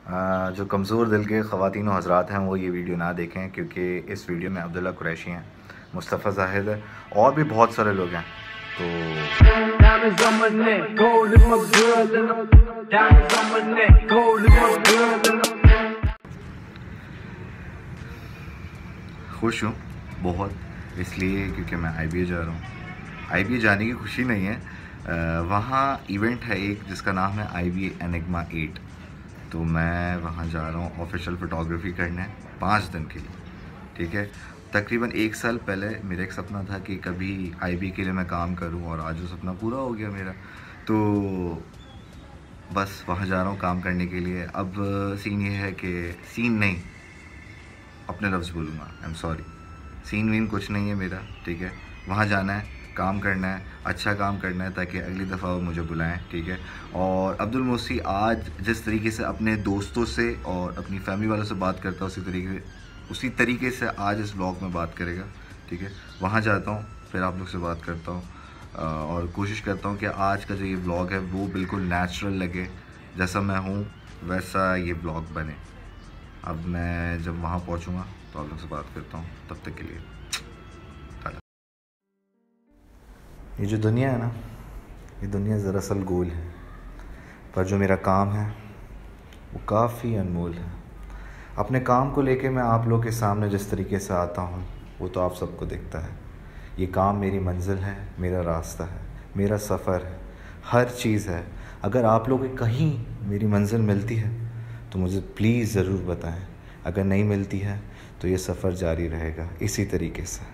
जो कमज़ोर दिल के ख़वातीन और हज़रात हैं वो ये वीडियो ना देखें, क्योंकि इस वीडियो में अब्दुल्ला कुरैशी हैं, मुस्तफ़ा ज़ाहिद है और भी बहुत सारे लोग हैं। तो खुश हूँ बहुत, इसलिए क्योंकि मैं IBA जा रहा हूँ। IBA जाने की खुशी नहीं है, वहाँ इवेंट है एक जिसका नाम है IBA एनिग्मा 8। तो मैं वहाँ जा रहा हूँ ऑफिशियल फ़ोटोग्राफ़ी करने 5 दिन के लिए, ठीक है। तकरीबन 1 साल पहले मेरा एक सपना था कि कभी IBA के लिए मैं काम करूँ और आज वो सपना पूरा हो गया मेरा। तो बस वहाँ जा रहा हूँ काम करने के लिए। अब सीन ये है कि सीन नहीं, अपने लफ्ज़ बोलूँगा, आई एम सॉरी, सीन वीन कुछ नहीं है मेरा, ठीक है। वहाँ जाना है, काम करना है, अच्छा काम करना है ताकि अगली दफ़ा वो मुझे बुलाएं, ठीक है। और अब्दुल मोसी आज जिस तरीके से अपने दोस्तों से और अपनी फैमिली वालों से बात करता है उसी तरीके से आज इस व्लॉग में बात करेगा, ठीक है। वहाँ जाता हूँ, फिर आप लोग से बात करता हूँ और कोशिश करता हूँ कि आज का जो ये व्लॉग है वो बिल्कुल नेचुरल लगे, जैसा मैं हूँ वैसा ये व्लॉग बने। अब मैं जब वहाँ पहुँचूँगा तो आप लोग से बात करता हूँ, तब तक के लिए ये जो दुनिया है ना, ये दुनिया दरअसल गोल है, पर जो मेरा काम है वो काफ़ी अनमोल है। अपने काम को लेके मैं आप लोग के सामने जिस तरीके से आता हूँ वो तो आप सबको दिखता है। ये काम मेरी मंजिल है, मेरा रास्ता है, मेरा सफ़र है, हर चीज़ है। अगर आप लोग कहीं मेरी मंजिल मिलती है तो मुझे प्लीज़ ज़रूर बताएं, अगर नहीं मिलती है तो ये सफ़र जारी रहेगा इसी तरीके से।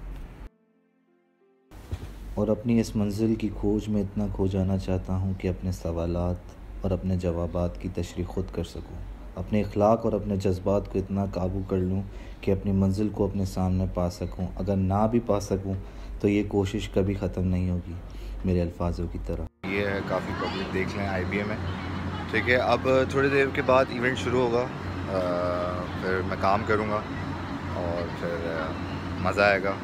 और अपनी इस मंजिल की खोज में इतना खो जाना चाहता हूँ कि अपने सवालात और अपने जवाबात की तशरीह ख़ुद कर सकूँ, अपने अखलाक और अपने जज्बात को इतना काबू कर लूँ कि अपनी मंजिल को अपने सामने पा सकूँ। अगर ना भी पा सकूँ तो ये कोशिश कभी ख़त्म नहीं होगी, मेरे अल्फाजों की तरह। ये है काफ़ी पब्लिक, देख लें IBA में, ठीक है। अब थोड़ी देर के बाद इवेंट शुरू होगा, फिर मैं काम करूँगा और फिर मज़ा आएगा।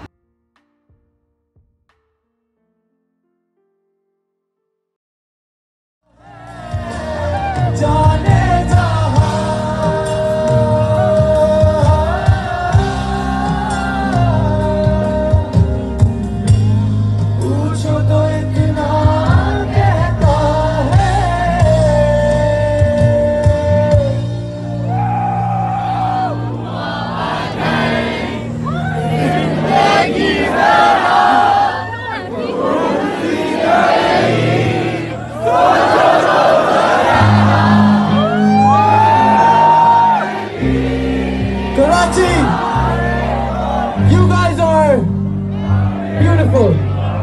Karachi, you guys are beautiful.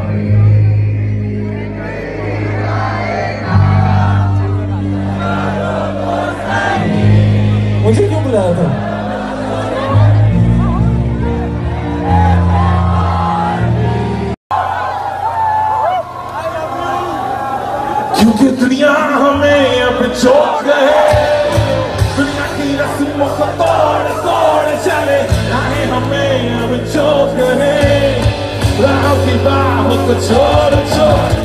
मुझे क्यों बुलाया था? क्योंकि दुनिया हमें अब चौंक गए, दुनिया की रस्मों को तोड़ चले, राहें हमें अब चौंक गए, राहों की बाहों को छोड़